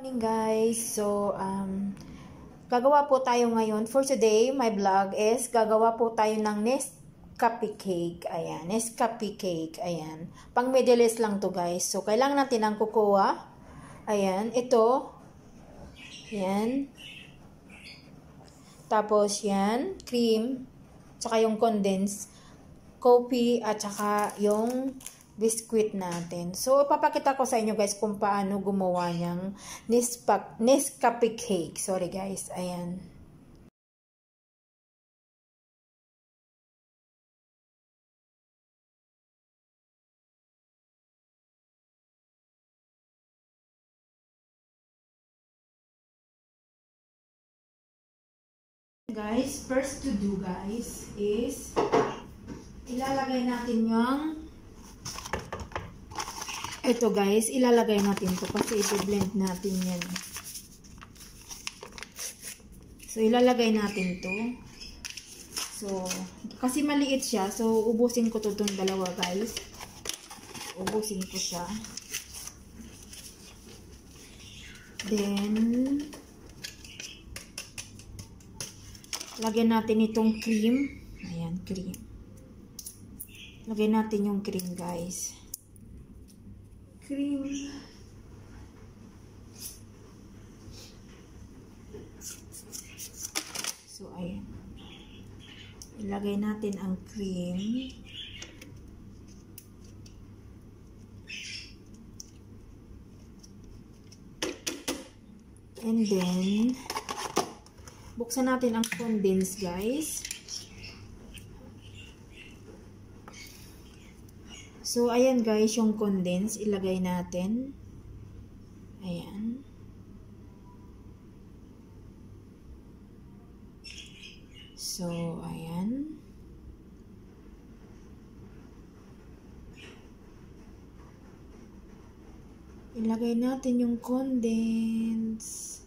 Morning guys. So, gagawa po tayo ngayon. For today, my vlog is gagawa po tayo ng nescaffe cake. Ayan, nescaffe cake. Ayan. Pang middle lang to guys. So, kailangan natin ang cocoa. Ayan, ito. Ayan. Tapos yan, cream. Tsaka yung condensed coffee at tsaka yung biscuit natin. So, papakita ko sa inyo guys kung paano gumawa niyang nescaffe cake. Sorry guys. Ayan. Guys, first to do guys is ilalagay natin yung ito guys, ilalagay natin to kasi i-blend natin yan. So, ilalagay natin to. So, kasi maliit siya. So, ubusin ko to itong dalawa guys. Ubusin ko siya. Then, lagyan natin itong cream. Ayan, cream. Lagyan natin yung cream guys. Cream. So, ayan. Ilagay natin ang cream. And then, buksan natin ang condense guys. So, ayan guys, yung condense, ilagay natin. Ayan. So, ayan. Ilagay natin yung condense.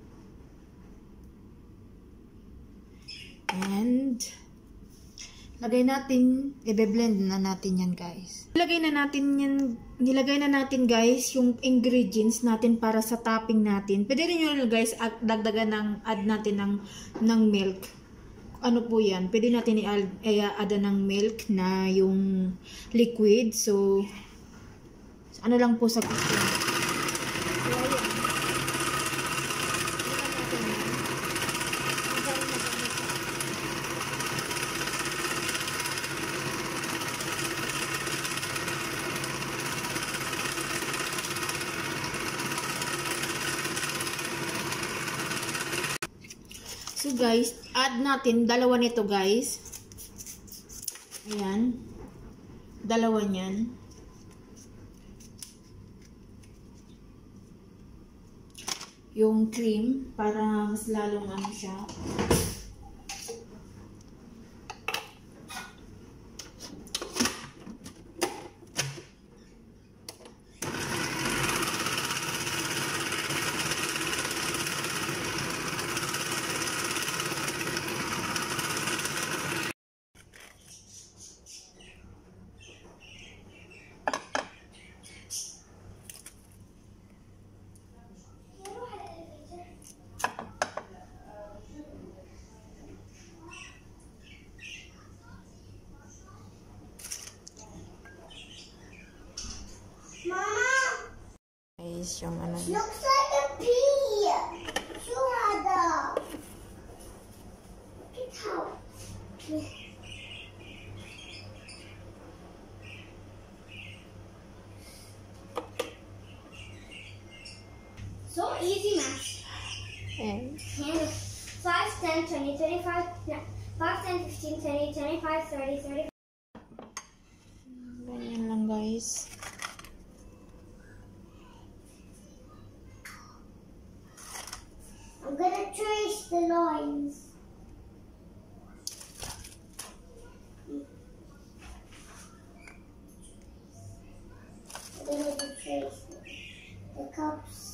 And, lagay natin, i-blend na natin yan guys. Nilagay na natin guys yung ingredients natin para sa topping natin. Pwede rin yun guys, dagdagan add natin ng milk. Ano po yan? Pwede natin i-add ng milk na yung liquid. So, ano lang po sa kitchen. So, ayan. So guys, add natin dalawa nito guys. Ayan. Dalawa niyan. Yung cream para mas lalong ano siya. Yung ano. Looks like a pea. Shurada. Look how. So easy math. And 5, 10, 20, 25, 5, 10, 15, 20, 25, 30, 35. ganyan lang guys. I'm gonna trace the lines. I'm gonna trace the cups.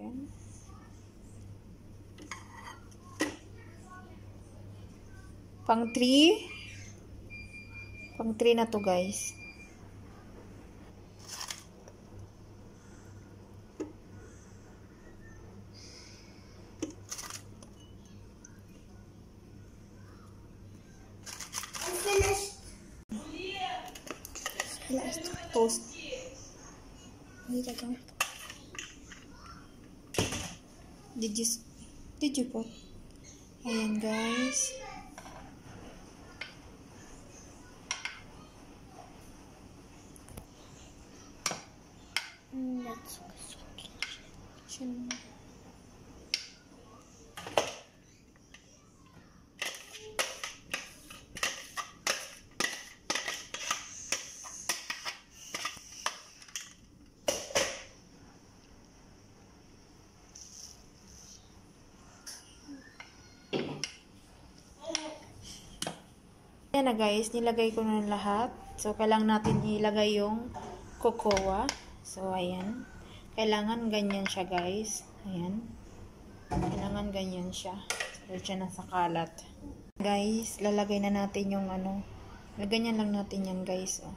natin. Pang 3. Pang 3 na to, guys. I'm finished. Last toast. Did you put? Ayan, guys. That's Chin. Ayan na, guys, nilagay ko na lahat. So, kailangan natin ilagay yung cocoa. So, ayan. Kailangan ganyan siya, guys. Ayan. Kailangan ganyan siya. So, siya na sa kalat. Guys, lalagay na natin yung ano. Ganyan lang natin yan, guys. Oh.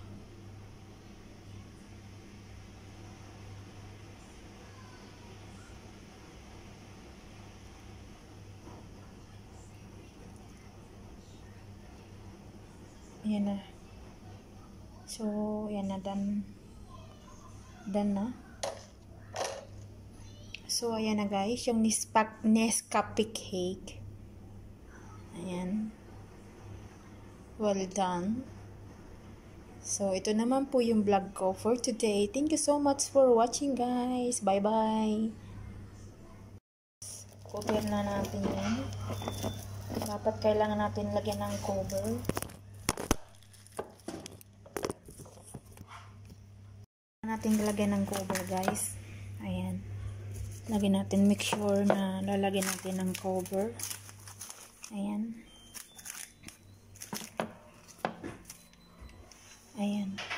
Ayan na. So, ayan na. Done na. So, ayan na, guys. Yung nescaffe cake. Ayan. Well done. So, ito naman po yung vlog ko for today. Thank you so much for watching, guys. Bye-bye. Cover na natin yan. Dapat kailangan natin lagyan ng cover. Natin lalagyan ng cover, guys. Ayan. Lagyan natin, make sure na lalagyan natin ng cover. Ayan. Ayan.